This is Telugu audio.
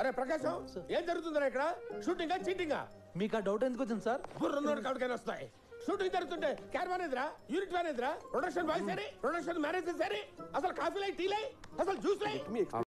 అరే ప్రకాశం, ఏం జరుగుతుందా ఇక్కడ? షూటింగా చీటింగా? మీకు ఆ డౌట్ ఎందుకు వచ్చింది సార్? బుర్రన్నోడు కాడికైనా వస్తాయి. షూటింగ్ జరుగుతుంటే క్యారవాన్ ఎదురా, యూనిట్ వ్యాన్ ఎదురా, ప్రొడక్షన్ బాయ్స్ ఏరి, ప్రొడక్షన్ మేనేజర్స్ ఏరి, అసలు కాఫీ లై, టీ లై, అసలు జ్యూస్ లై.